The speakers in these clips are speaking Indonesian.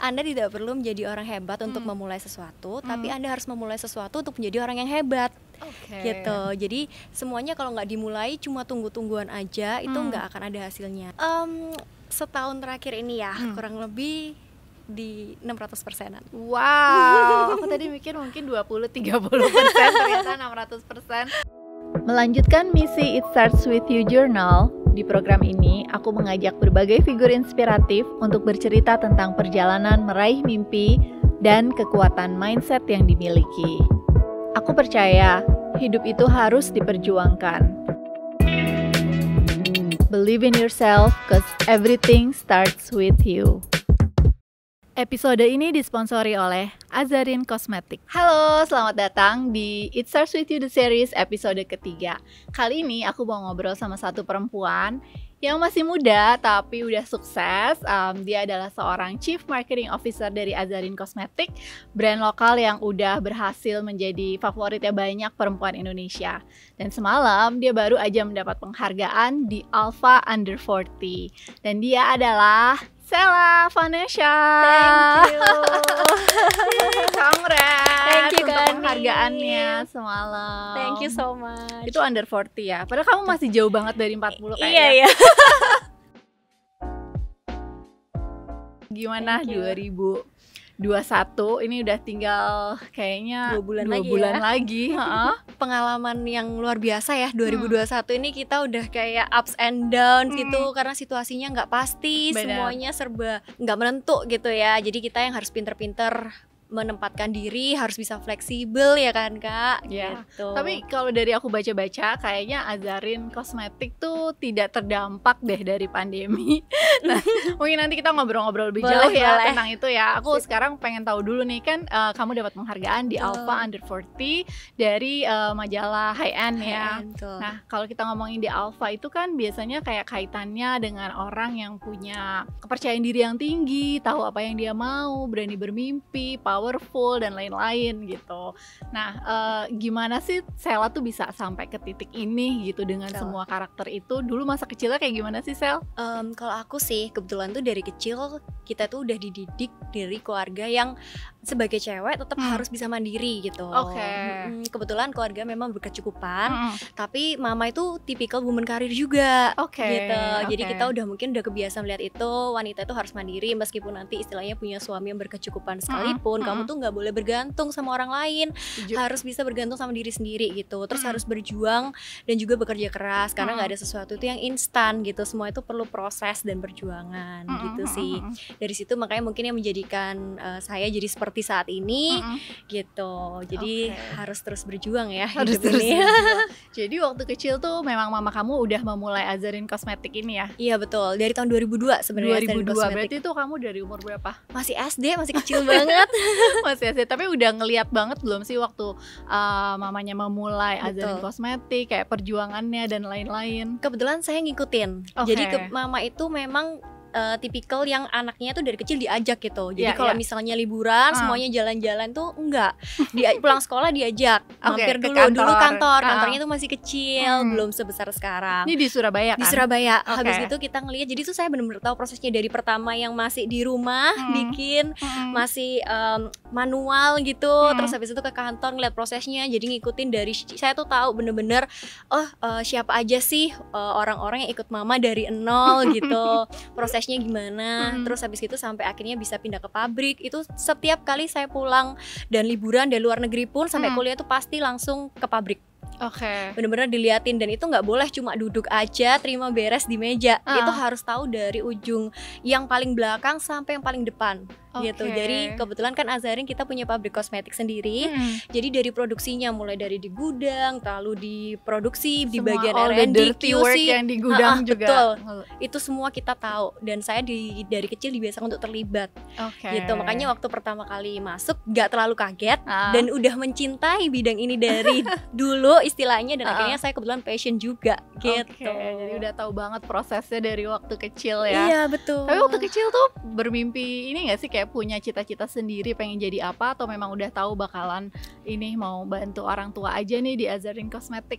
Anda tidak perlu menjadi orang hebat untuk memulai sesuatu, tapi Anda harus memulai sesuatu untuk menjadi orang yang hebat. Gitu. Jadi semuanya kalau nggak dimulai cuma tunggu-tungguan aja, itu nggak akan ada hasilnya. Setahun terakhir ini ya, kurang lebih di 600%-an. Wow, aku tadi mikir mungkin 20-30%, ternyata 600%. Melanjutkan misi It Starts With You Journal, di program ini aku mengajak berbagai figur inspiratif untuk bercerita tentang perjalanan meraih mimpi dan kekuatan mindset yang dimiliki. Aku percaya hidup itu harus diperjuangkan. Believe in yourself, cause everything starts with you. Episode ini disponsori oleh Azarin Cosmetic. Halo, selamat datang di It Starts With You The Series episode ketiga. Kali ini aku mau ngobrol sama satu perempuan yang masih muda tapi udah sukses. Dia adalah seorang Chief Marketing Officer dari Azarin Cosmetic, brand lokal yang udah berhasil menjadi favoritnya banyak perempuan Indonesia. Dan semalam dia baru aja mendapat penghargaan di Alpha Under 40. Dan dia adalah Sela Vanessa. Thank you. Congrats. Thank you untuk Kak penghargaannya semalam. Thank you so much. Itu under 40 ya. Padahal kamu masih jauh banget dari 40 kayaknya. Iya. Gimana 2021? Ini udah tinggal kayaknya 2 bulan lagi. Pengalaman yang luar biasa ya 2021 ini, kita udah kayak ups and downs gitu karena situasinya nggak pasti. Benar. Semuanya serba nggak menentu gitu ya. Jadi kita yang harus pinter-pinter menempatkan diri, harus bisa fleksibel ya kan Kak. Ya. Gitu. Tapi kalau dari aku baca-baca kayaknya Azarin Cosmetic tuh tidak terdampak deh dari pandemi. Nah, mungkin nanti kita ngobrol-ngobrol lebih jauh ya tentang itu ya. Aku sekarang pengen tahu dulu nih, kan kamu dapat penghargaan di Alpha Under 40 dari majalah High End ya. Nah, kalau kita ngomongin di Alpha itu kan biasanya kayak kaitannya dengan orang yang punya kepercayaan diri yang tinggi, tahu apa yang dia mau, berani bermimpi, powerful dan lain-lain gitu. Nah, gimana sih Sela tuh bisa sampai ke titik ini gitu dengan semua karakter itu? Dulu masa kecilnya kayak gimana sih, Sel? Kalau aku sih kebetulan tuh dari kecil kita tuh udah dididik dari keluarga yang sebagai cewek tetap harus bisa mandiri gitu. Kebetulan keluarga memang berkecukupan, tapi mama itu tipikal woman karir juga. Gitu. Jadi kita mungkin udah kebiasaan melihat itu, wanita itu harus mandiri meskipun nanti istilahnya punya suami yang berkecukupan sekalipun, kamu tuh nggak boleh bergantung sama orang lain, harus bisa bergantung sama diri sendiri gitu. Terus harus berjuang dan juga bekerja keras karena nggak ada sesuatu itu yang instan gitu. Semua itu perlu proses dan perjuangan gitu sih. Dari situ makanya mungkin yang menjadikan saya jadi seperti saat ini gitu. Jadi harus terus berjuang ya harus hidup ini. Jadi waktu kecil tuh memang mama kamu udah memulai Azarin Cosmetic ini ya? Iya betul, dari tahun 2002 sebenarnya. 2002, berarti tuh kamu dari umur berapa? Masih SD, masih kecil banget. Masih SD, tapi udah ngeliat banget belum sih waktu mamanya memulai Azarin Cosmetic, kayak perjuangannya dan lain-lain? Kebetulan saya ngikutin. Jadi mama itu memang tipikal yang anaknya tuh dari kecil diajak gitu. Jadi kalau misalnya liburan semuanya jalan-jalan tuh enggak. Pulang sekolah diajak mampir dulu kantornya tuh masih kecil, belum sebesar sekarang. Ini di Surabaya kan? Di Surabaya. Habis itu kita ngeliat, jadi tuh saya benar-benar tahu prosesnya dari pertama yang masih di rumah bikin masih manual gitu, terus habis itu ke kantor ngeliat prosesnya. Jadi ngikutin dari saya tuh tahu bener-bener siapa aja sih orang-orang yang ikut mama dari nol gitu. Prosesnya gimana, terus habis itu sampai akhirnya bisa pindah ke pabrik. Itu setiap kali saya pulang dan liburan dari luar negeri pun sampai kuliah tuh pasti langsung ke pabrik. Bener-bener diliatin, dan itu nggak boleh cuma duduk aja terima beres di meja. Itu harus tahu dari ujung yang paling belakang sampai yang paling depan. Gitu. Jadi kebetulan kan Azarin kita punya pabrik kosmetik sendiri. Jadi dari produksinya mulai dari di gudang, lalu diproduksi di bagian R&D, QC yang di gudang juga. Betul. Itu semua kita tahu, dan saya dari kecil dibiasakan untuk terlibat. Gitu. Makanya waktu pertama kali masuk nggak terlalu kaget dan udah mencintai bidang ini dari dulu istilahnya, dan akhirnya saya kebetulan passion juga gitu. Jadi udah tahu banget prosesnya dari waktu kecil ya. Iya betul. Tapi waktu kecil tuh bermimpi ini nggak sih, kayak punya cita-cita sendiri pengen jadi apa, atau memang udah tahu bakalan ini mau bantu orang tua aja nih di Azarin Cosmetic?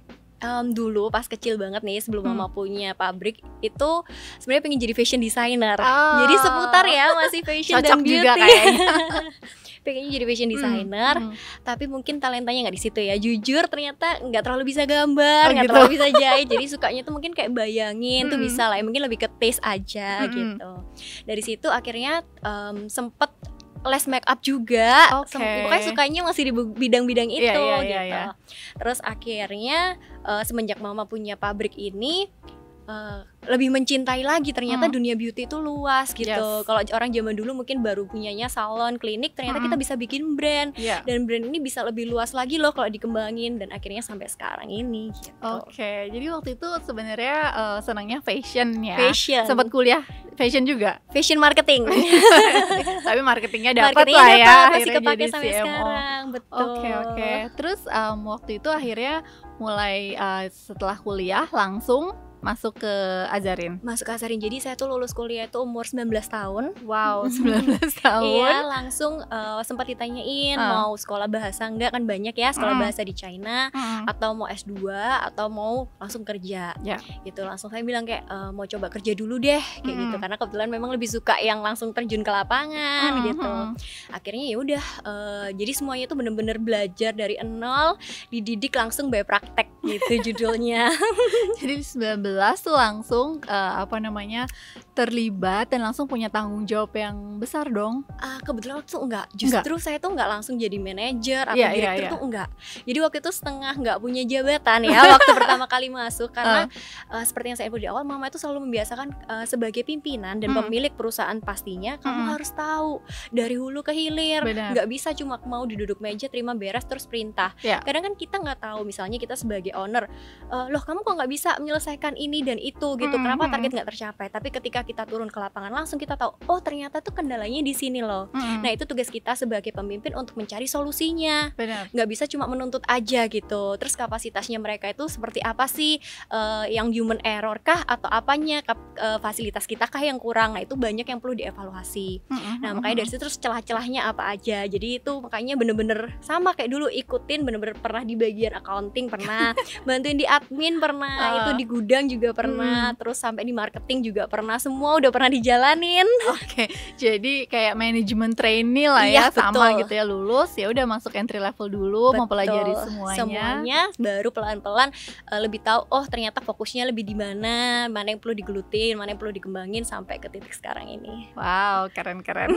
Dulu pas kecil banget nih sebelum mama punya pabrik itu sebenarnya pengen jadi fashion designer. Jadi seputar ya masih fashion cocok dan beauty juga kayaknya. pengennya jadi fashion designer, tapi mungkin talentanya nggak di situ ya. Jujur ternyata nggak terlalu bisa gambar, nggak terlalu bisa jahit. Jadi sukanya tuh mungkin kayak bayangin tuh bisa lah, mungkin lebih ke taste aja gitu. Dari situ akhirnya sempet les make up juga, pokoknya sukanya masih di bidang-bidang itu gitu. Terus akhirnya semenjak mama punya pabrik ini lebih mencintai lagi ternyata dunia beauty itu luas gitu. Kalau orang zaman dulu mungkin baru punyanya salon, klinik, ternyata kita bisa bikin brand dan brand ini bisa lebih luas lagi loh kalau dikembangin, dan akhirnya sampai sekarang ini gitu. Jadi waktu itu sebenarnya senangnya fashion ya. Sempat kuliah fashion juga. Fashion marketing. Tapi marketingnya dapat lah ya. Masih kepake sampai sekarang. Betul. Terus waktu itu akhirnya mulai setelah kuliah langsung masuk ke Azarin. Jadi saya tuh lulus kuliah itu umur 19 tahun. Wow, 19 tahun. Iya, langsung sempat ditanyain mau sekolah bahasa enggak, kan banyak ya sekolah bahasa di China, atau mau S2 atau mau langsung kerja. Gitu. Langsung saya bilang kayak mau coba kerja dulu deh kayak gitu, karena kebetulan memang lebih suka yang langsung terjun ke lapangan gitu. Akhirnya ya udah jadi semuanya tuh bener-bener belajar dari nol, dididik langsung by praktek gitu judulnya. Jadi 19 tuh langsung terlibat dan langsung punya tanggung jawab yang besar dong. Kebetulan waktu itu enggak. Justru saya tuh enggak langsung jadi manajer atau direktur tuh enggak. Jadi waktu itu setengah enggak punya jabatan ya waktu pertama kali masuk, karena seperti yang saya info di awal, mama itu selalu membiasakan sebagai pimpinan dan pemilik perusahaan pastinya kamu harus tahu dari hulu ke hilir. Enggak bisa cuma mau duduk meja terima beres terus perintah. Kadang kan kita enggak tahu, misalnya kita sebagai owner, loh kamu kok enggak bisa menyelesaikan ini dan itu gitu, kenapa target nggak tercapai. Tapi ketika kita turun ke lapangan langsung kita tahu, oh ternyata tuh kendalanya di sini loh. Nah itu tugas kita sebagai pemimpin untuk mencari solusinya. Nggak bisa cuma menuntut aja gitu. Terus kapasitasnya mereka itu seperti apa sih, yang human error kah atau apanya, fasilitas kita kah yang kurang. Nah itu banyak yang perlu dievaluasi. Nah makanya dari situ terus celah-celahnya apa aja. Jadi itu makanya bener-bener sama kayak dulu, ikutin bener-bener pernah di bagian accounting, pernah bantuin di admin, pernah itu di gudang juga pernah, terus sampai di marketing juga pernah, semua udah pernah dijalanin. Jadi kayak manajemen trainee lah ya, sama gitu ya, lulus ya udah masuk entry level dulu, mempelajari semuanya baru pelan-pelan lebih tahu, oh ternyata fokusnya lebih di mana yang perlu digelutin, mana yang perlu dikembangin sampai ke titik sekarang ini. Wow, keren.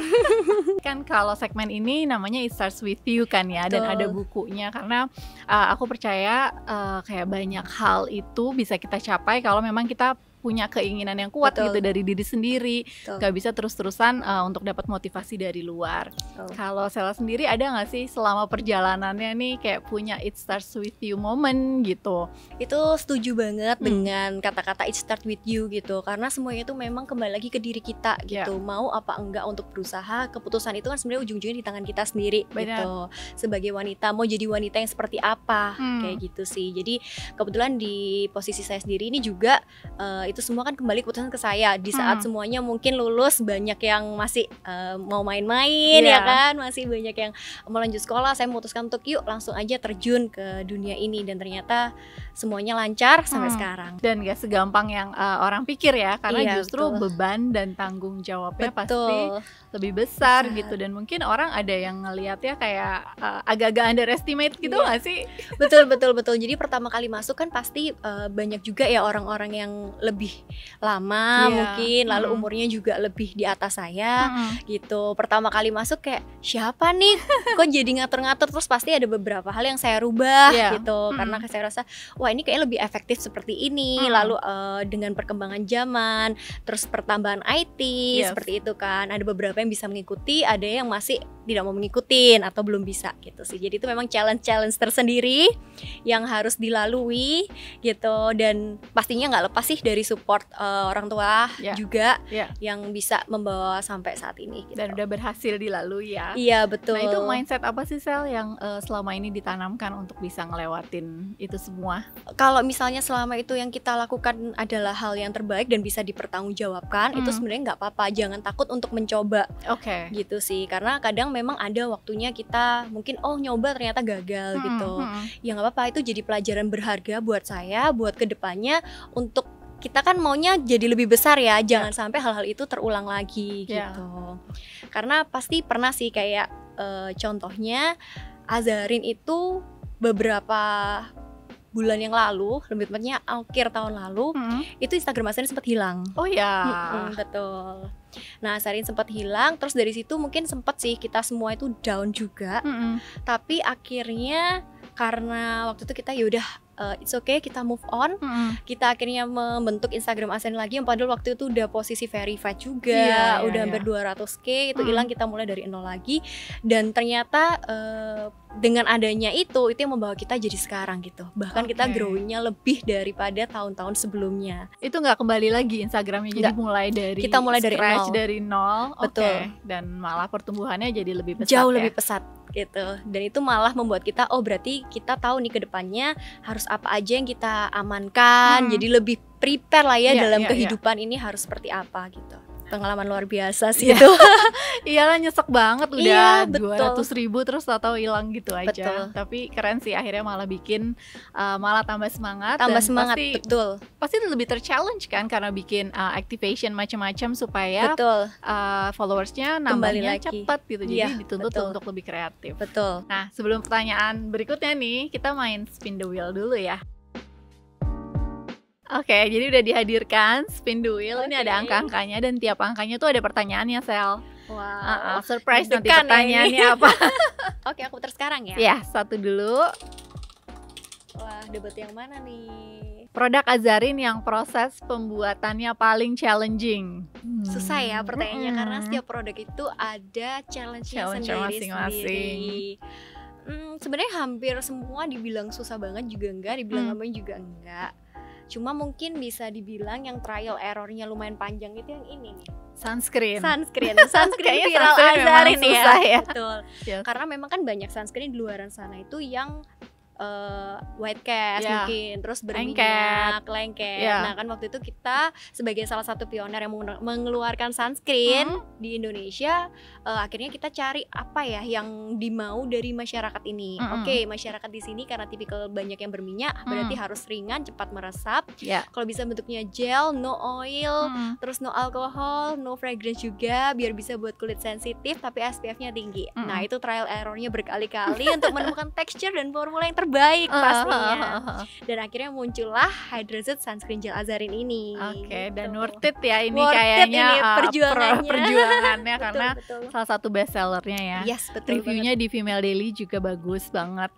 Kan kalau segmen ini namanya It Starts With You kan ya, dan ada bukunya, karena aku percaya kayak banyak hal itu bisa kita capai kalau memang kita punya keinginan yang kuat gitu dari diri sendiri. Gak bisa terus-terusan untuk dapat motivasi dari luar. Kalau Sela sendiri ada gak sih selama perjalanannya nih kayak punya It Starts With You moment gitu? Itu setuju banget dengan kata-kata It Starts With You gitu, karena semuanya itu memang kembali lagi ke diri kita gitu. Mau apa enggak untuk berusaha, keputusan itu kan sebenarnya ujung-ujungnya di tangan kita sendiri gitu. Sebagai wanita, mau jadi wanita yang seperti apa, kayak gitu sih. Jadi kebetulan di posisi saya sendiri ini juga itu semua kan kembali keputusan ke saya. Di saat semuanya mungkin lulus, banyak yang masih mau main-main ya kan, masih banyak yang mau lanjut sekolah. Saya memutuskan untuk yuk langsung aja terjun ke dunia ini, dan ternyata semuanya lancar sampai sekarang. Dan gak segampang yang orang pikir ya, karena justru beban dan tanggung jawabnya pasti lebih besar gitu. Dan mungkin orang ada yang ngelihatnya kayak agak-agak underestimate gitu gak sih? Betul. Jadi pertama kali masuk kan pasti banyak juga ya orang-orang yang lebih lama mungkin, lalu umurnya juga lebih di atas saya gitu. Pertama kali masuk kayak siapa nih kok jadi ngatur-ngatur, terus pasti ada beberapa hal yang saya rubah gitu, karena saya rasa wah ini kayak lebih efektif seperti ini. Lalu dengan perkembangan zaman, terus pertambahan IT seperti itu kan, ada beberapa yang bisa mengikuti, ada yang masih tidak mau mengikutin atau belum bisa gitu sih. Jadi itu memang challenge tersendiri yang harus dilalui gitu, dan pastinya nggak lepas sih dari support orang tua juga yang bisa membawa sampai saat ini gitu. Dan udah berhasil dilalui ya. Iya betul. Nah itu mindset apa sih Sel yang selama ini ditanamkan untuk bisa ngelewatin itu semua? Kalau misalnya selama itu yang kita lakukan adalah hal yang terbaik dan bisa dipertanggungjawabkan, itu sebenarnya nggak apa-apa, jangan takut untuk mencoba. Gitu sih, karena kadang memang ada waktunya kita mungkin nyoba ternyata gagal gitu. Ya nggak apa-apa, itu jadi pelajaran berharga buat saya, buat kedepannya, untuk kita kan maunya jadi lebih besar ya, jangan sampai hal-hal itu terulang lagi gitu. Karena pasti pernah sih kayak contohnya Azarin itu beberapa bulan yang lalu, lebih tepatnya akhir tahun lalu, itu Instagram Azarin sempat hilang. Oh ya. Betul. Nah, Azarin sempat hilang, terus dari situ mungkin sempat sih kita semua itu down juga. Tapi akhirnya karena waktu itu kita yaudah it's okay, kita move on. Kita akhirnya membentuk Instagram Azarin lagi, yang padahal waktu itu udah posisi verified juga, udah hampir 200k, itu hilang, kita mulai dari nol lagi. Dan ternyata dengan adanya itu yang membawa kita jadi sekarang gitu. Bahkan kita growing-nya lebih daripada tahun-tahun sebelumnya. Itu nggak kembali lagi Instagramnya, jadi kita mulai dari nol. Dari nol. Betul. Dan malah pertumbuhannya jadi lebih pesat, jauh lebih pesat gitu. Dan itu malah membuat kita berarti kita tahu nih ke depannya harus apa aja yang kita amankan. Jadi lebih prepare lah ya dalam kehidupan ini harus seperti apa gitu. Pengalaman luar biasa sih itu. Iyalah, nyesek banget udah 200.000 terus tahu hilang gitu aja. Tapi keren sih, akhirnya malah bikin malah tambah semangat. Pasti lebih ter-challenge kan, karena bikin activation macam-macam supaya followersnya nambahnya cepat gitu. Jadi dituntut untuk lebih kreatif. Betul. Nah, sebelum pertanyaan berikutnya nih, kita main spin the wheel dulu ya. Oke, jadi udah dihadirkan spin the wheel. Ini ada angka-angkanya, dan tiap angkanya tuh ada pertanyaannya, Sel. Wow, surprise nanti pertanyaannya apa. Oke, aku putar sekarang ya. Ya, satu dulu. Wah, debat yang mana nih? Produk Azarin yang proses pembuatannya paling challenging. Susah ya pertanyaannya, karena setiap produk itu ada challenge-nya sendiri-sendiri. Sebenarnya hampir semua dibilang susah banget juga enggak, dibilang gampang juga enggak. Cuma mungkin bisa dibilang yang trial errornya lumayan panjang itu yang ini nih. Sunscreen viral Azarin ya. Betul. Yes. Karena memang kan banyak sunscreen di luaran sana itu yang white cast mungkin, terus berminyak, lengket. Nah kan waktu itu kita sebagai salah satu pioner yang mengeluarkan sunscreen di Indonesia, akhirnya kita cari apa ya yang dimau dari masyarakat ini. Oke, masyarakat di sini karena tipikal banyak yang berminyak, berarti harus ringan, cepat meresap. Kalau bisa bentuknya gel, no oil, terus no alkohol, no fragrance juga, biar bisa buat kulit sensitif tapi SPF-nya tinggi. Nah itu trial errornya berkali-kali untuk menemukan tekstur dan formula yang terbaik pastinya. Dan akhirnya muncullah Hydrazed Sunscreen Gel Azarin ini. Oke, dan worth it ya ini kayaknya perjuangannya karena salah satu best sellernya ya. Yes, betul. Reviewnya di Female Daily juga bagus banget.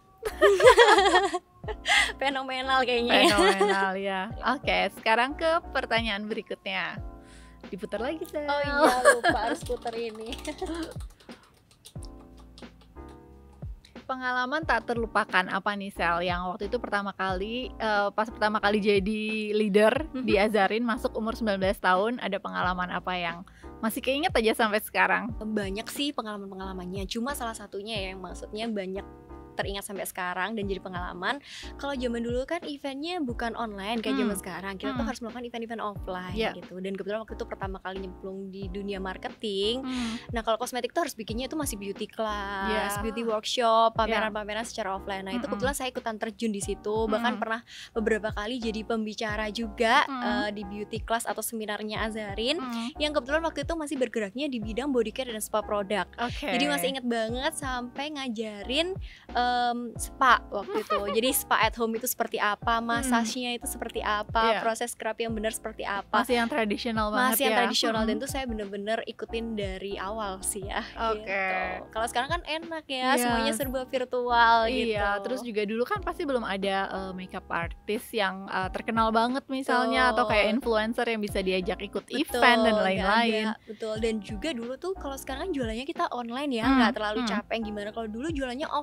Fenomenal kayaknya. Fenomenal ya. Oke, sekarang ke pertanyaan berikutnya. Diputar lagi, Sel. Oh iya, lupa harus putar ini. Pengalaman tak terlupakan apa nih, Sel, yang waktu itu pertama kali pas pertama kali jadi leader di Azarin, masuk umur 19 tahun, ada pengalaman apa yang masih keinget aja sampai sekarang? Banyak sih pengalaman-pengalamannya, cuma salah satunya yang maksudnya banyak teringat sampai sekarang dan jadi pengalaman. Kalau zaman dulu kan eventnya bukan online kayak zaman sekarang, kita tuh harus melakukan event-event offline gitu. Dan kebetulan waktu itu pertama kali nyemplung di dunia marketing. Nah kalau kosmetik tuh harus bikinnya itu masih beauty class, beauty workshop, pameran-pameran secara offline. Nah itu kebetulan saya ikutan terjun di situ, bahkan pernah beberapa kali jadi pembicara juga di beauty class atau seminarnya Azarin, yang kebetulan waktu itu masih bergeraknya di bidang body care dan spa produk. Jadi masih ingat banget sampai ngajarin spa waktu itu. Jadi spa at home itu seperti apa, massage-nya itu seperti apa, proses scrub yang benar seperti apa. Masih yang tradisional banget. Masih yang tradisional, dan itu saya bener-bener ikutin dari awal sih ya. Gitu. Kalau sekarang kan enak ya, semuanya serba virtual gitu. Terus juga dulu kan pasti belum ada makeup artist yang terkenal banget misalnya, atau kayak influencer yang bisa diajak ikut event dan lain-lain. Betul. Dan juga dulu tuh kalau sekarang kan jualannya kita online ya, nggak terlalu capek gimana. Kalau dulu jualannya offline.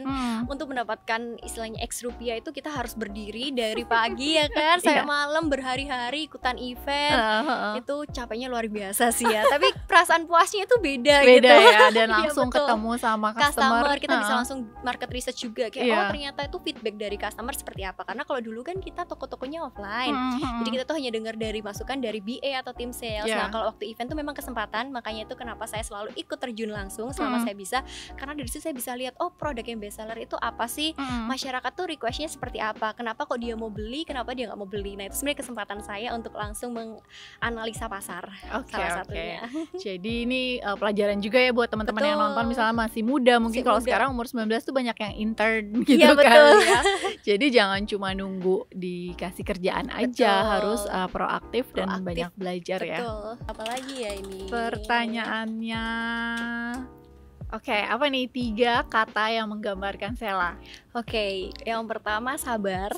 Untuk mendapatkan istilahnya X rupiah itu kita harus berdiri dari pagi ya kan sampai malam berhari-hari ikutan event. Itu capeknya luar biasa sih ya. Tapi perasaan puasnya itu beda gitu ya, dan langsung ketemu sama customer. Kita bisa langsung market research juga kayak oh ternyata itu feedback dari customer seperti apa. Karena kalau dulu kan kita toko-tokonya offline. Jadi kita tuh hanya dengar dari masukan dari BA atau tim sales. Nah, kalau waktu event tuh memang kesempatan, makanya itu kenapa saya selalu ikut terjun langsung selama saya bisa. Karena dari situ saya bisa lihat oh produk yang best seller itu apa sih, masyarakat tuh requestnya seperti apa, kenapa kok dia mau beli, kenapa dia nggak mau beli. Nah itu sebenarnya kesempatan saya untuk langsung menganalisa pasar. Salah satunya. Jadi ini pelajaran juga ya buat teman-teman yang nonton misalnya masih muda, mungkin kalau sekarang umur 19 tuh banyak yang intern gitu kan ya. Jadi jangan cuma nunggu dikasih kerjaan aja, harus proaktif dan banyak belajar ya. Apalagi ya ini pertanyaannya. Oke, apa nih 3 kata yang menggambarkan Sela? Oke, yang pertama sabar.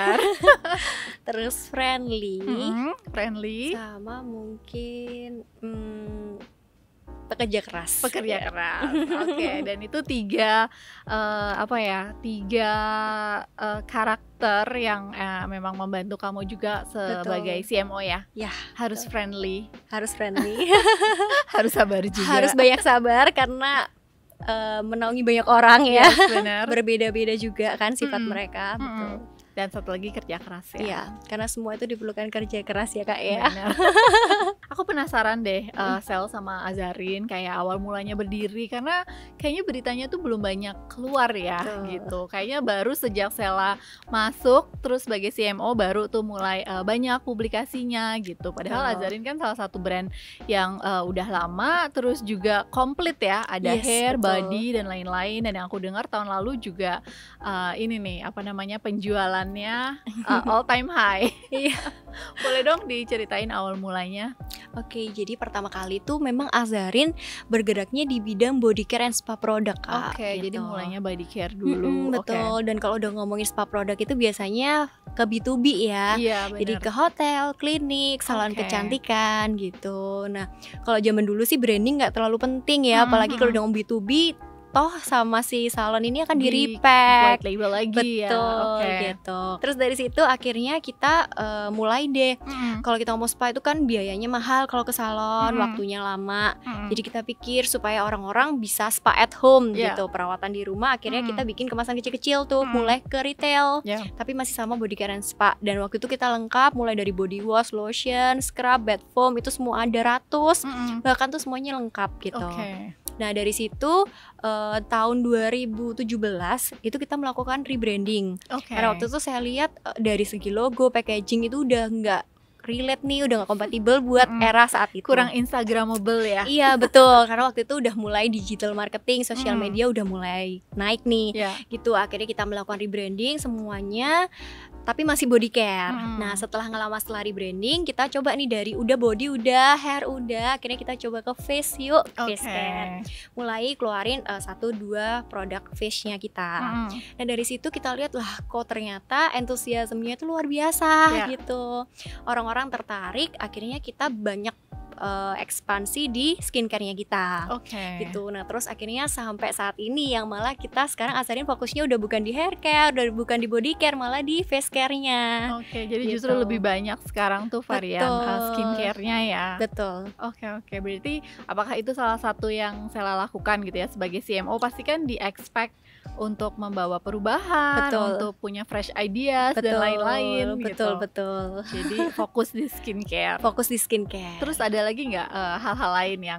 Terus friendly. Sama mungkin pekerja keras. Oke, dan itu 3 karakter yang memang membantu kamu juga sebagai CMO ya. Harus friendly. Harus sabar juga. Harus banyak sabar karena menaungi banyak orang ya. Benar. Berbeda-beda juga kan sifat mereka. Betul. Dan satu lagi kerja keras ya. Iya, karena semua itu diperlukan kerja keras ya Kak ya. Aku penasaran deh Sel sama Azarin kayak awal mulanya berdiri, karena kayaknya beritanya tuh belum banyak keluar ya. Gitu. Kayaknya baru sejak Sela masuk terus sebagai CMO baru tuh mulai banyak publikasinya gitu. Padahal Azarin kan salah satu brand yang udah lama, terus juga komplit ya, ada hair, body dan lain-lain. Dan yang aku dengar tahun lalu juga ini nih penjualan all time high. Boleh dong diceritain awal mulanya? Oke, jadi pertama kali tuh memang Azarin bergeraknya di bidang body care and spa product Kak. Gitu. Jadi mulainya body care dulu. Betul. Dan kalau udah ngomongin spa product itu biasanya ke B2B ya. Jadi ke hotel, klinik, salon kecantikan gitu. Nah, kalau zaman dulu sih branding nggak terlalu penting ya, apalagi kalau udah ngomong B2B. Toh sama si salon ini akan di-repack, white label lagi. Betul, gitu. Terus dari situ akhirnya kita mulai deh. Kalau kita mau spa itu kan biayanya mahal kalau ke salon, waktunya lama. Jadi kita pikir supaya orang-orang bisa spa at home gitu, perawatan di rumah. Akhirnya kita bikin kemasan kecil-kecil tuh, mulai ke retail. Tapi masih sama body care and spa. Dan waktu itu kita lengkap mulai dari body wash, lotion, scrub, bath foam, itu semua ada ratus. Bahkan tuh semuanya lengkap gitu. Nah dari situ tahun 2017 itu kita melakukan rebranding. Karena waktu itu saya lihat dari segi logo, packaging itu udah nggak relate nih, udah gak kompatibel buat era saat itu. Kurang instagramable ya. Iya betul, karena waktu itu udah mulai digital marketing, sosial media udah mulai naik nih. Gitu, akhirnya kita melakukan rebranding semuanya, tapi masih body care. Nah setelah rebranding, kita coba nih dari udah body, udah hair, udah, akhirnya kita coba ke face yuk, face care. Mulai keluarin 1-2 produk face-nya kita. Nah dari situ kita lihat lah, kok ternyata entusiasmenya itu luar biasa gitu. Orang-orang tertarik, akhirnya kita banyak ekspansi di skincare-nya kita. Gitu. Nah, terus akhirnya sampai saat ini yang malah kita sekarang Azarin fokusnya udah bukan di hair care, udah bukan di body care, malah di face care-nya. Jadi gitu. Justru lebih banyak sekarang tuh varian skincare-nya ya. Betul. Oke. Berarti apakah itu salah satu yang saya lakukan gitu ya sebagai CMO? Pasti kan di-expect untuk membawa perubahan, untuk punya fresh ideas dan lain-lain. Betul. Jadi fokus di skincare. Terus ada lagi nggak hal-hal lain yang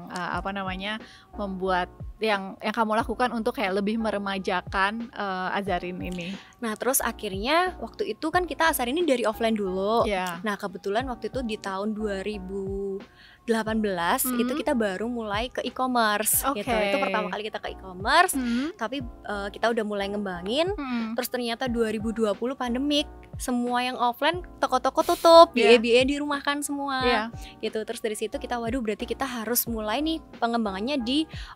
membuat yang kamu lakukan untuk kayak lebih meremajakan Azarin ini? Nah terus akhirnya waktu itu kan kita Azarin ini dari offline dulu. Nah kebetulan waktu itu di tahun 2018 itu kita baru mulai ke e-commerce gitu. Itu pertama kali kita ke e-commerce, tapi kita udah mulai ngembangin. Terus ternyata 2020 pandemik, semua yang offline toko-toko tutup, BA dirumahkan semua gitu. Terus dari situ kita berarti kita harus mulai nih pengembangannya di online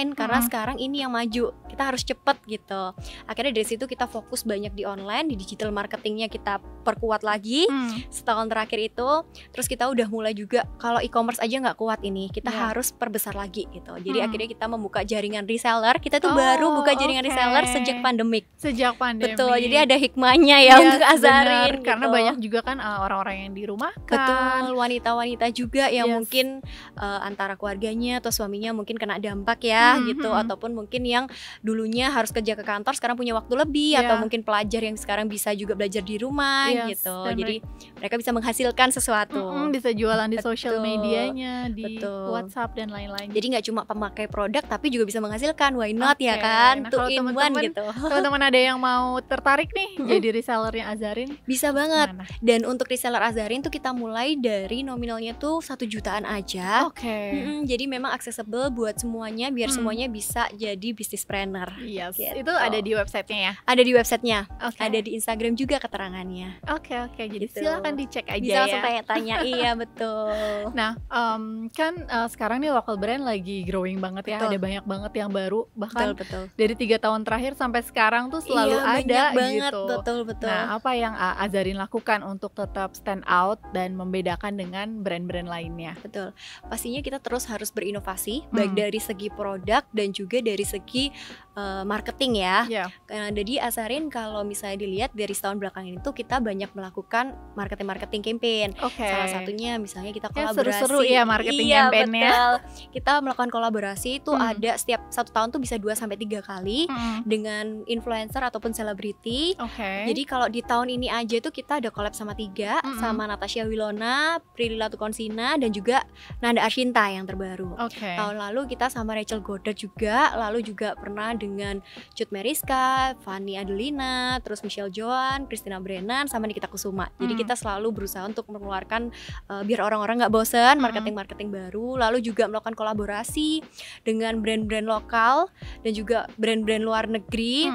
online karena sekarang ini yang maju, kita harus cepet gitu. Akhirnya dari situ kita fokus banyak di online, di digital marketingnya kita perkuat lagi setahun terakhir itu. Terus kita udah mulai juga kalau e-commerce aja nggak kuat ini, kita harus perbesar lagi gitu. Jadi akhirnya kita membuka jaringan reseller. Kita tuh baru buka jaringan reseller sejak pandemik. Betul, jadi ada hikmahnya ya untuk Azarin gitu. Karena banyak juga kan orang-orang yang di rumah kan. Betul, wanita-wanita juga yang mungkin antara keluarganya atau suaminya mungkin kena dampak ya gitu, ataupun mungkin yang dulunya harus kerja ke kantor sekarang punya waktu lebih, atau mungkin pelajar yang sekarang bisa juga belajar di rumah gitu. Jadi mereka bisa menghasilkan sesuatu, bisa jualan di social medianya, di WhatsApp dan lain-lain. Jadi nggak cuma pemakai produk tapi juga bisa menghasilkan, why not ya kan? Nah, kalau teman-teman gitu. Teman-teman ada yang mau tertarik nih jadi resellernya Azarin, bisa banget. Dan untuk reseller Azarin tuh kita mulai dari nominalnya tuh 1 jutaan aja. Jadi memang accessible buat semuanya, biar semuanya bisa jadi businesspreneur. Gitu. Itu ada di websitenya ya? Ada di websitenya, ada di Instagram juga keterangannya. Jadi silakan dicek aja bisa langsung tanya-tanya. Iya betul. Nah kan sekarang nih local brand lagi growing banget ya, ada banyak banget yang baru, bahkan dari 3 tahun terakhir sampai sekarang tuh selalu ada banget, gitu. Betul. Nah apa yang Azarin lakukan untuk tetap stand out dan membedakan dengan brand-brand lainnya? Betul, pastinya kita terus harus berinovasi, baik dari segi produk dan juga dari segi marketing ya. Jadi Azarin kalau misalnya dilihat dari setahun belakangan itu kita banyak melakukan marketing campaign. Salah satunya misalnya kita kolaborasi. Seru-seru ya marketing campaignnya. Kita melakukan kolaborasi itu ada setiap 1 tahun tuh bisa 2-3 kali dengan influencer ataupun selebriti. Jadi kalau di tahun ini aja tuh kita ada collab sama 3, sama Natasha Wilona, Prilly Latukonsina, dan juga Nanda Arshinta yang terbaru. Tahun lalu kita sama Rachel Goddard juga, lalu juga pernah dengan Cut Meriska, Fanny Adelina, terus Michelle Joan, Christina Brennan, sama Nikita Kusuma. Jadi kita selalu berusaha untuk mengeluarkan biar orang-orang nggak bosan marketing baru, lalu juga melakukan kolaborasi dengan brand-brand lokal dan juga brand-brand luar negeri.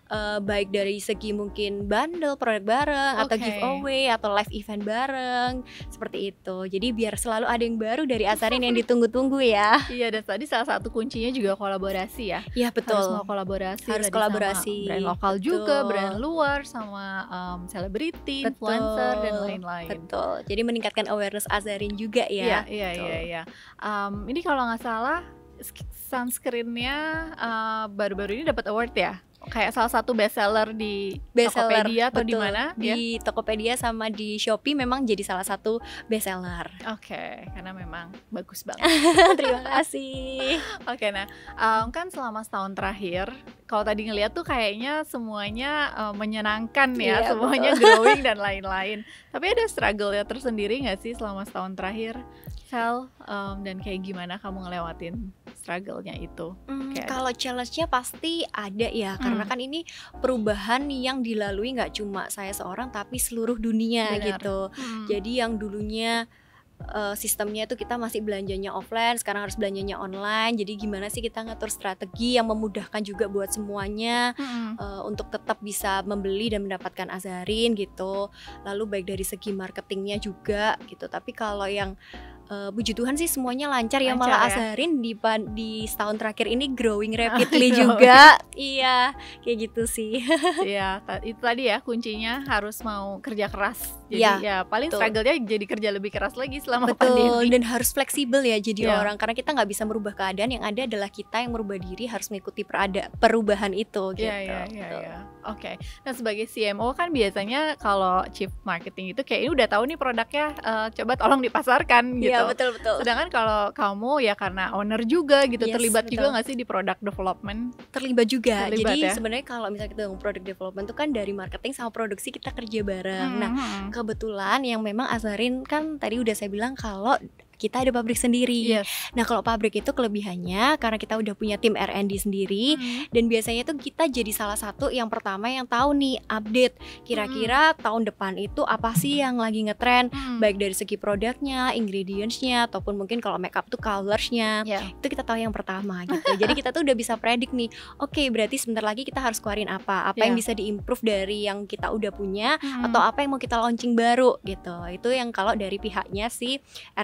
Baik dari segi mungkin bundle produk bareng, atau giveaway, atau live event bareng, seperti itu. Jadi biar selalu ada yang baru dari Azarin yang ditunggu-tunggu ya. Iya, dan tadi salah satu kuncinya juga kolaborasi ya. Iya betul. Harus mau kolaborasi. Harus kolaborasi. Sama brand lokal juga, brand luar, sama selebriti, influencer dan lain-lain. Betul. Jadi meningkatkan awareness Azarin juga ya. Iya. Ini kalau nggak salah sunscreennya baru-baru ini dapat award ya? Kayak salah satu bestseller di Tokopedia atau di mana? Di Tokopedia sama di Shopee memang jadi salah satu bestseller. Karena memang bagus banget. Terima kasih. Nah kan selama setahun terakhir, kalau tadi ngeliat tuh kayaknya semuanya menyenangkan ya, semuanya growing dan lain-lain. Tapi ada struggle ya tersendiri nggak sih selama setahun terakhir, Sel? Dan kayak gimana kamu ngelewatin struggle-nya itu? Kalau challenge-nya pasti ada ya, karena kan ini perubahan yang dilalui nggak cuma saya seorang tapi seluruh dunia. Gitu. Jadi yang dulunya sistemnya itu kita masih belanjanya offline, sekarang harus belanjanya online. Jadi gimana sih kita ngatur strategi yang memudahkan juga buat semuanya untuk tetap bisa membeli dan mendapatkan Azarin gitu. Lalu baik dari segi marketingnya juga gitu. Tapi kalau yang puji Tuhan sih semuanya lancar ya, malah Azarin di setahun terakhir ini growing rapidly juga. Iya, kayak gitu sih. Iya, itu tadi ya kuncinya, harus mau kerja keras. Jadi ya paling struggle-nya jadi kerja lebih keras lagi selama pandemi. Dan harus fleksibel ya jadi orang, karena kita nggak bisa merubah keadaan, yang ada adalah kita yang merubah diri, harus mengikuti perubahan itu gitu. Iya. Nah sebagai CMO kan biasanya kalau Chief Marketing itu kayak ini udah tahu nih produknya, coba tolong dipasarkan gitu. Iya betul. Sedangkan kalau kamu ya karena owner juga gitu, terlibat juga nggak sih di product development? Terlibat juga. Jadi sebenarnya kalau misalnya kita ngomong product development itu kan dari marketing sama produksi kita kerja bareng. Nah kebetulan yang memang Azarin kan tadi udah saya bilang kalau kita ada pabrik sendiri. Nah kalau pabrik itu kelebihannya karena kita udah punya tim R&D sendiri, dan biasanya tuh kita jadi salah satu yang pertama yang tahu nih update kira-kira tahun depan itu apa sih yang lagi ngetren, baik dari segi produknya, ingredientsnya, ataupun mungkin kalau makeup tuh colorsnya, itu kita tahu yang pertama gitu. Jadi kita tuh udah bisa predik nih, oke, berarti sebentar lagi kita harus keluarin apa yang bisa diimprove dari yang kita udah punya, atau apa yang mau kita launching baru gitu. Itu yang kalau dari pihaknya si R&D.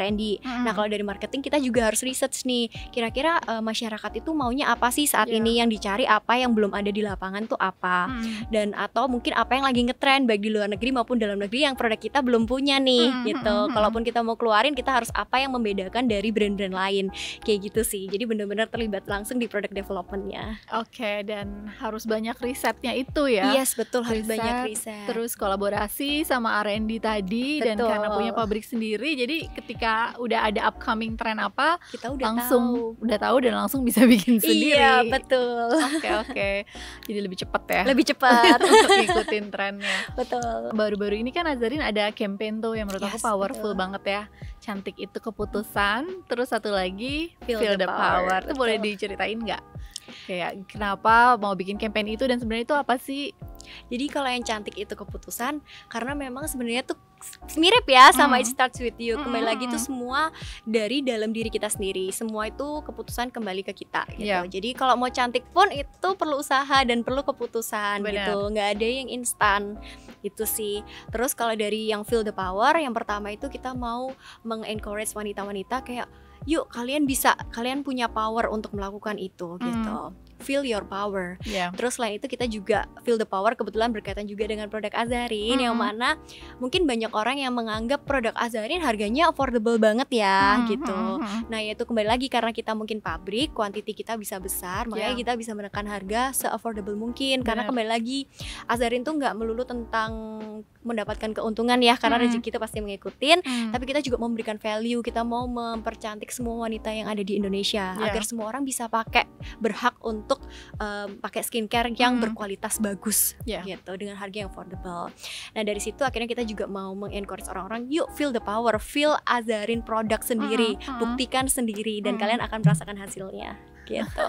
Nah kalau dari marketing kita juga harus research nih, kira-kira masyarakat itu maunya apa sih saat ini, yang dicari apa, yang belum ada di lapangan tuh apa, dan atau mungkin apa yang lagi ngetren baik di luar negeri maupun dalam negeri yang produk kita belum punya nih gitu. Kalaupun kita mau keluarin, kita harus apa yang membedakan dari brand-brand lain, kayak gitu sih. Jadi benar-benar terlibat langsung di product development-nya. Oke, dan harus banyak risetnya itu ya. Yes, betul, harus banyak riset. Terus kolaborasi sama R&D tadi. Betul. Dan karena punya pabrik sendiri, jadi ketika udah ada upcoming trend apa, kita udah tahu dan langsung bisa bikin sendiri. Iya, betul. Oke. Jadi lebih cepat ya. Lebih cepat untuk ngikutin trennya. Betul. Baru-baru ini kan Azarin ada campaign tuh yang menurut aku powerful banget ya. Cantik itu keputusan. Terus satu lagi Feel the Power. Itu boleh diceritain nggak? Kayak kenapa mau bikin campaign itu dan sebenarnya itu apa sih? Jadi kalau yang cantik itu keputusan, karena memang sebenarnya tuh mirip ya sama It Starts With You. Kembali lagi tuh semua dari dalam diri kita sendiri. Semua itu keputusan kembali ke kita gitu. Jadi kalau mau cantik pun itu perlu usaha dan perlu keputusan. Gitu. Nggak ada yang instan. Itu sih. Terus kalau dari yang Feel the Power, yang pertama itu kita mau mengencourage wanita-wanita kayak, yuk kalian punya power untuk melakukan itu gitu. Feel your power. Terus selain itu kita juga Feel the Power kebetulan berkaitan juga dengan produk Azarin, yang mana mungkin banyak orang yang menganggap produk Azarin harganya affordable banget ya gitu. Nah yaitu kembali lagi karena kita mungkin pabrik, quantity kita bisa besar, makanya kita bisa menekan harga se-affordable mungkin. Karena kembali lagi Azarin tuh nggak melulu tentang mendapatkan keuntungan ya, karena rezeki itu pasti mengikutin, tapi kita juga memberikan value. Kita mau mempercantik semua wanita yang ada di Indonesia agar semua orang bisa pakai, berhak untuk pakai skincare yang berkualitas bagus gitu dengan harga yang affordable. Nah dari situ akhirnya kita juga mau mengencourage orang-orang, yuk feel the power, feel Azarin produk sendiri, buktikan sendiri dan kalian akan merasakan hasilnya. Gitu.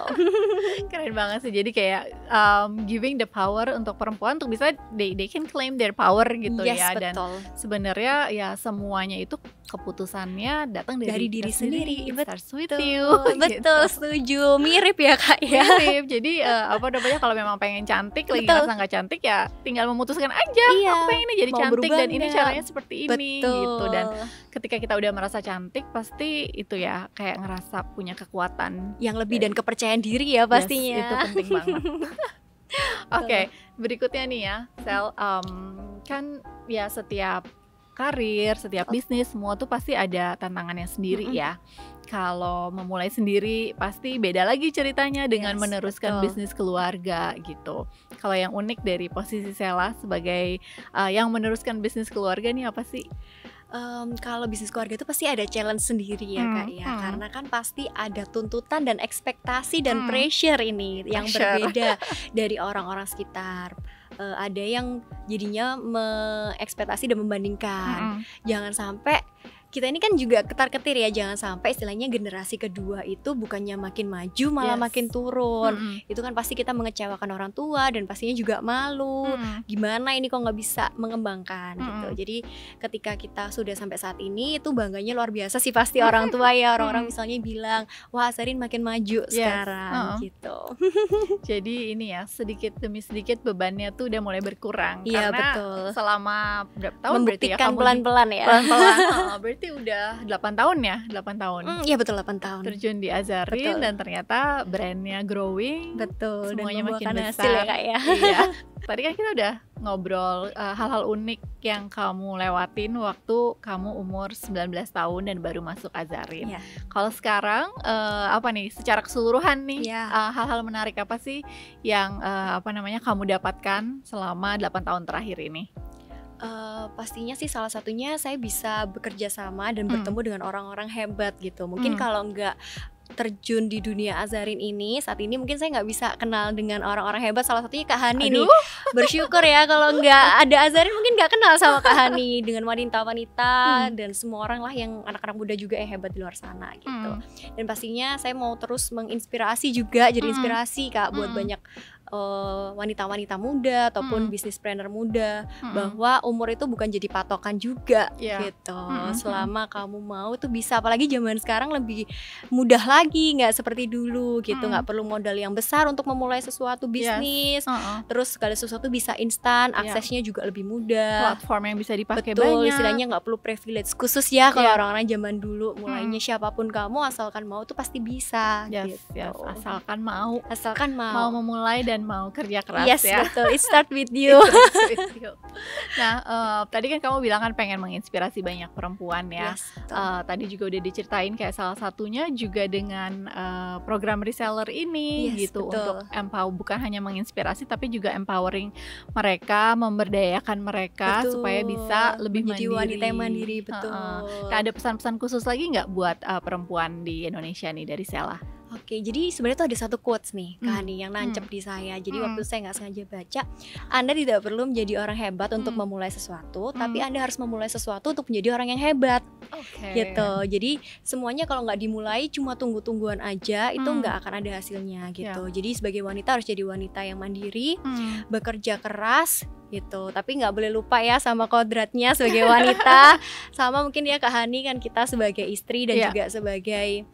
Keren banget sih. Jadi kayak giving the power untuk perempuan untuk bisa they can claim their power gitu ya. Dan sebenarnya ya semuanya itu keputusannya datang dari diri sendiri. It starts with you. Betul, setuju. Mirip ya Kak ya. Mirip. Jadi kalau memang pengen cantik lagi ngerasa nggak cantik ya tinggal memutuskan aja. Aku pengen ini jadi cantik dan ini caranya seperti ini gitu. Dan ketika kita udah merasa cantik pasti itu ya kayak ngerasa punya kekuatan yang lebih dan kepercayaan diri ya pastinya. Itu penting banget. Oke, berikutnya nih ya, Sel, kan ya setiap karir, setiap bisnis semua tuh pasti ada tantangannya sendiri ya. Kalau memulai sendiri pasti beda lagi ceritanya dengan meneruskan bisnis keluarga gitu. Kalau yang unik dari posisi Sela sebagai yang meneruskan bisnis keluarga nih apa sih? Kalau bisnis keluarga itu pasti ada challenge sendiri ya Kak ya, karena kan pasti ada tuntutan dan ekspektasi dan pressure ini yang berbeda dari orang-orang sekitar. Ada yang jadinya mengekspektasi dan membandingkan. Jangan sampai kita ini kan juga ketar-ketir ya, jangan sampai istilahnya generasi kedua itu bukannya makin maju malah makin turun. Itu kan pasti kita mengecewakan orang tua dan pastinya juga malu. Gimana ini kok nggak bisa mengembangkan gitu. Jadi ketika kita sudah sampai saat ini itu bangganya luar biasa sih pasti orang tua ya. Orang-orang misalnya bilang, wah Azarin makin maju sekarang gitu. Jadi ini ya sedikit demi sedikit bebannya tuh udah mulai berkurang. Iya karena betul. Selama berapa tahun berarti ya? Pelan-pelan ya. Pelan-pelan. Berarti udah 8 tahun ya? 8 tahun. Iya betul 8 tahun. Terjun di Azarin dan ternyata brandnya growing. Betul. Semuanya dan makin besar hasil ya Kak ya. Iya. Tadi kan kita udah ngobrol hal-hal unik yang kamu lewatin waktu kamu umur 19 tahun dan baru masuk Azarin. Kalau sekarang apa nih secara keseluruhan nih hal-hal menarik apa sih yang kamu dapatkan selama 8 tahun terakhir ini? Pastinya sih salah satunya saya bisa bekerja sama dan bertemu dengan orang-orang hebat gitu. Mungkin kalau nggak terjun di dunia Azarin ini saat ini mungkin saya nggak bisa kenal dengan orang-orang hebat. Salah satunya Kak Hani nih. Bersyukur ya kalau nggak ada Azarin mungkin nggak kenal sama Kak Hani, dengan wanita-wanita dan semua orang lah yang anak-anak muda juga yang hebat di luar sana gitu. Dan pastinya saya mau terus menginspirasi juga, jadi inspirasi Kak buat banyak wanita-wanita muda ataupun businesspreneur muda bahwa umur itu bukan jadi patokan juga gitu. Selama kamu mau tuh bisa, apalagi zaman sekarang lebih mudah lagi, nggak seperti dulu gitu, nggak perlu modal yang besar untuk memulai sesuatu bisnis. Terus segala sesuatu bisa instan, aksesnya juga lebih mudah, platform yang bisa dipakai betul, banyak. Istilahnya nggak perlu privilege khusus ya kalau orang-orang zaman dulu. Mulainya siapapun kamu asalkan mau tuh pasti bisa gitu. Asalkan mau memulai dan mau kerja keras ya. Betul. It start with you. Nah, tadi kan kamu bilang kan pengen menginspirasi banyak perempuan ya. Tadi juga udah diceritain kayak salah satunya juga dengan program reseller ini gitu, untuk bukan hanya menginspirasi tapi juga empowering mereka, memberdayakan mereka supaya bisa lebih menjadi mandiri. Wanita yang mandiri, betul. Ada pesan-pesan khusus lagi nggak buat perempuan di Indonesia nih dari Sela? Oke, jadi sebenarnya tuh ada satu quotes nih, Kak Hani, yang nancep di saya. Jadi waktu saya nggak sengaja baca, Anda tidak perlu menjadi orang hebat untuk memulai sesuatu, tapi Anda harus memulai sesuatu untuk menjadi orang yang hebat. Gitu. Jadi semuanya kalau nggak dimulai cuma tunggu-tungguan aja, itu nggak akan ada hasilnya gitu. Jadi sebagai wanita harus jadi wanita yang mandiri, bekerja keras gitu. Tapi nggak boleh lupa ya sama kodratnya sebagai wanita. Sama mungkin ya Kak Hani, kan kita sebagai istri dan juga sebagai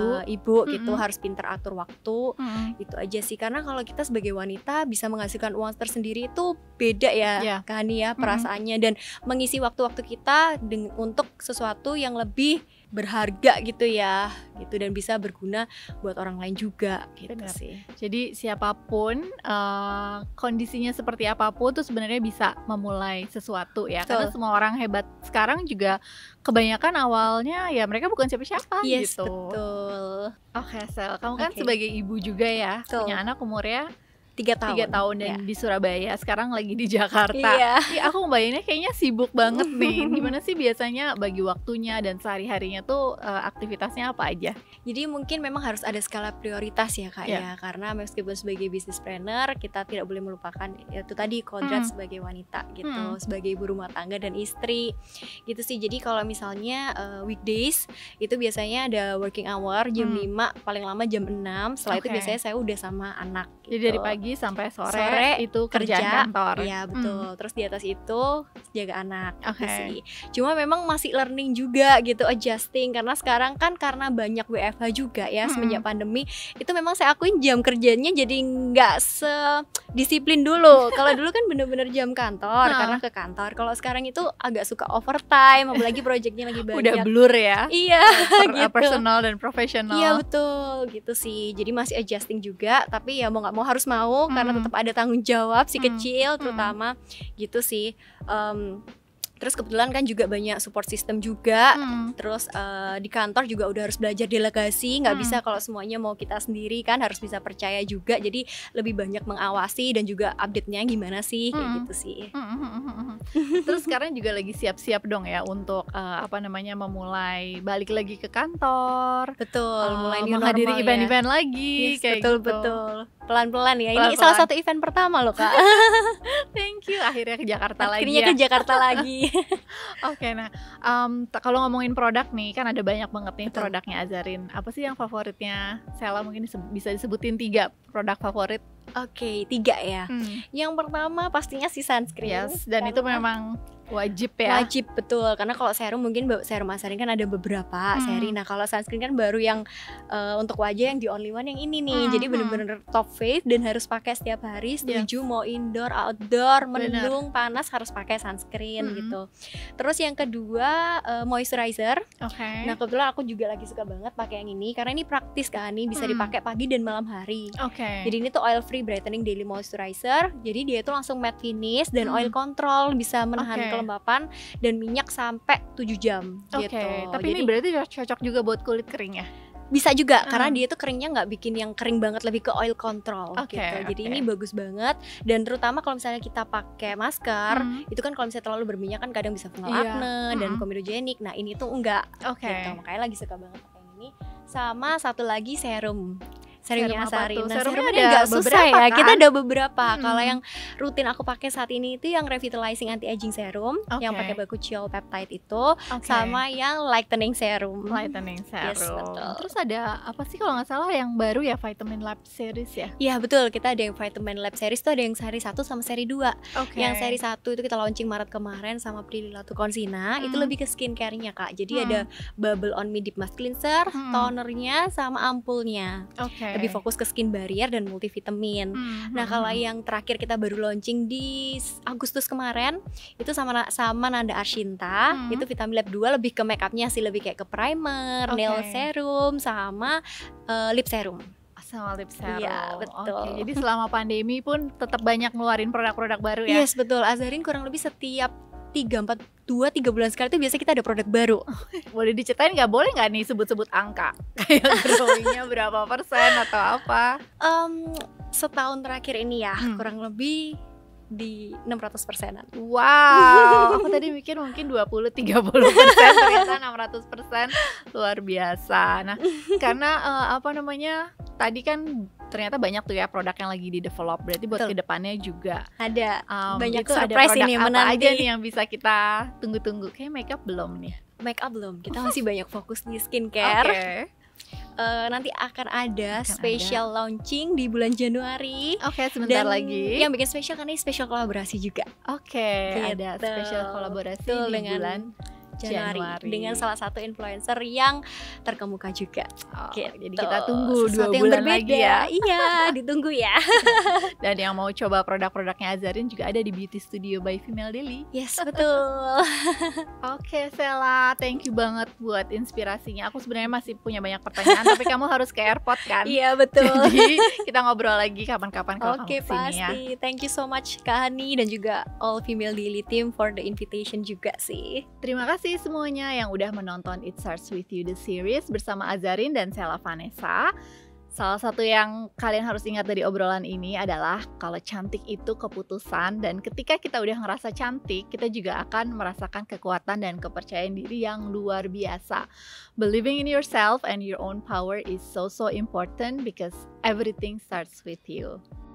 ibu gitu, harus pintar atur waktu. Itu aja sih, karena kalau kita sebagai wanita bisa menghasilkan uang tersendiri itu beda ya Kak Hani ya, perasaannya, dan mengisi waktu-waktu kita untuk sesuatu yang lebih berharga gitu ya, gitu, dan bisa berguna buat orang lain juga gitu. Bener sih. Jadi siapapun kondisinya seperti apapun tuh sebenarnya bisa memulai sesuatu ya. Karena semua orang hebat sekarang juga kebanyakan awalnya ya mereka bukan siapa-siapa gitu. Betul. Oke, Sel, kamu kan sebagai ibu juga ya, punya anak umurnya 3 tahun dan di Surabaya, sekarang lagi di Jakarta. Aku ngebayanginnya kayaknya sibuk banget nih. Gimana sih biasanya bagi waktunya dan sehari-harinya tuh aktivitasnya apa aja? Jadi mungkin memang harus ada skala prioritas ya Kak ya, karena meskipun sebagai businesspreneur kita tidak boleh melupakan itu tadi kodrat sebagai wanita gitu, sebagai ibu rumah tangga dan istri gitu sih. Jadi kalau misalnya weekdays itu biasanya ada working hour jam 5, paling lama jam 6. Setelah itu biasanya saya udah sama anak gitu. Jadi dari pagi sampai sore itu kerjaan kantor. Iya betul. Terus di atas itu jaga anak gitu sih. Cuma memang masih learning juga gitu, adjusting, karena sekarang kan karena banyak WFH juga ya semenjak pandemi. Itu memang saya akuin jam kerjanya jadi nggak sedisiplin dulu. Kalau dulu kan bener-bener jam kantor karena ke kantor. Kalau sekarang itu agak suka overtime, apalagi proyeknya lagi banyak. Udah blur ya. Iya gitu. Personal dan profesional. Iya betul gitu sih. Jadi masih adjusting juga, tapi ya mau nggak mau harus mau, karena tetap ada tanggung jawab si kecil terutama gitu sih. Terus kebetulan kan juga banyak support system juga. Terus di kantor juga udah harus belajar delegasi. Nggak bisa kalau semuanya mau kita sendiri kan, harus bisa percaya juga. Jadi lebih banyak mengawasi dan juga update-nya gimana sih, kayak gitu sih. Terus sekarang juga lagi siap-siap dong ya untuk memulai balik lagi ke kantor. Betul, mulai menghadiri event-event lagi kayak betul, gitu. Betul. Pelan-pelan ya. Ini salah satu event pertama loh Kak. Thank you, akhirnya ke Jakarta lagi. Akhirnya ke Jakarta lagi. Oke, nah kalau ngomongin produk nih, kan ada banyak banget nih produknya Azarin. Apa sih yang favoritnya Sela? Mungkin bisa disebutin 3 produk favorit. Oke, 3 ya. Yang pertama pastinya si sunscreen. Dan itu memang wajib ya. Wajib, betul. Karena kalau serum mungkin serum Azarin kan ada beberapa seri. Nah kalau sunscreen kan baru yang untuk wajah yang the only one yang ini nih. Jadi bener-bener top face dan harus pakai setiap hari. Setuju mau indoor, outdoor, mendung, panas harus pakai sunscreen gitu. Terus yang kedua moisturizer. Nah kebetulan aku juga lagi suka banget pakai yang ini karena ini praktis kan, nih bisa dipakai pagi dan malam hari. Jadi ini tuh oil free brightening daily moisturizer. Jadi dia itu langsung matte finish dan oil control, bisa menahan kelembapan dan minyak sampai 7 jam gitu. Tapi jadi, ini berarti cocok juga buat kulit kering ya? Bisa juga, karena dia tuh keringnya nggak bikin yang kering banget, lebih ke oil control gitu. Jadi ini bagus banget. Dan terutama kalau misalnya kita pakai masker, itu kan kalau misalnya terlalu berminyak kan kadang bisa fungal acne dan komedogenik. Nah ini tuh enggak gitu. Makanya lagi suka banget pakai ini. Sama satu lagi serum. serumnya Azarin. Nah, serumnya serumnya nggak susah ya, kan? kita ada beberapa. Kalau yang rutin aku pakai saat ini itu yang revitalizing anti-aging serum, yang pakai bakuchiol peptide itu, sama yang lightening serum. Yes, betul. Terus ada apa sih kalau nggak salah yang baru ya, Vitamin Lab series ya? Iya betul, kita ada yang Vitamin Lab series tuh ada yang seri 1 sama seri 2. Yang seri 1 itu kita launching Maret kemarin sama Prilly Latukonsina, itu lebih ke skincare-nya Kak. Jadi ada Bubble On Me Deep Mask Cleanser, tonernya sama ampulnya. Lebih fokus ke skin barrier dan multivitamin. Nah, kalau yang terakhir kita baru launching di Agustus kemarin itu sama Nanda Arshinta, itu Vitamin Lab 2 lebih ke makeupnya sih, lebih kayak ke primer, nail serum sama lip serum. Sama lip serum. Iya, betul. Jadi selama pandemi pun tetap banyak ngeluarin produk-produk baru ya? Yes, betul. Azarin kurang lebih setiap 3 bulan sekali itu biasanya kita ada produk baru. Boleh diceritain nggak? Boleh nggak nih sebut-sebut angka? Kayak growingnya berapa persen atau apa? Setahun terakhir ini ya, kurang lebih di 600%-an. Wow, aku tadi mikir mungkin 20-30%, ternyata 600%, luar biasa. Nah, karena tadi kan ternyata banyak tuh ya produk yang lagi di develop, berarti buat kedepannya juga ada banyak itu surprise ada ini apa menanti. aja nih yang bisa kita tunggu-tunggu. Kayak makeup belum nih? Makeup belum, kita masih banyak fokus di skincare. Nanti akan ada special launching di bulan Januari. Sebentar lagi. Yang bikin spesial kan ini special kolaborasi juga. Ada special kolaborasi di bulan Januari dengan salah satu influencer yang terkemuka juga. Jadi kita tunggu 2 yang bulan berbeda. lagi ya. Iya, ditunggu ya. Dan yang mau coba produk-produknya Azarin juga ada di Beauty Studio by Female Daily. Yes, betul. Sela, thank you banget buat inspirasinya. Aku sebenarnya masih punya banyak pertanyaan, tapi kamu harus ke airport kan? Iya, betul. Jadi kita ngobrol lagi kapan-kapan kalau kamu kesini ya. Pasti. Thank you so much Kak Hani dan juga all Female Daily team for the invitation juga sih. Terima kasih semuanya yang udah menonton It Starts With You The Series bersama Azarin dan Sela Vanessa. Salah satu yang kalian harus ingat dari obrolan ini adalah kalau cantik itu keputusan, dan ketika kita udah ngerasa cantik, kita juga akan merasakan kekuatan dan kepercayaan diri yang luar biasa. Believing in yourself and your own power is so important because everything starts with you.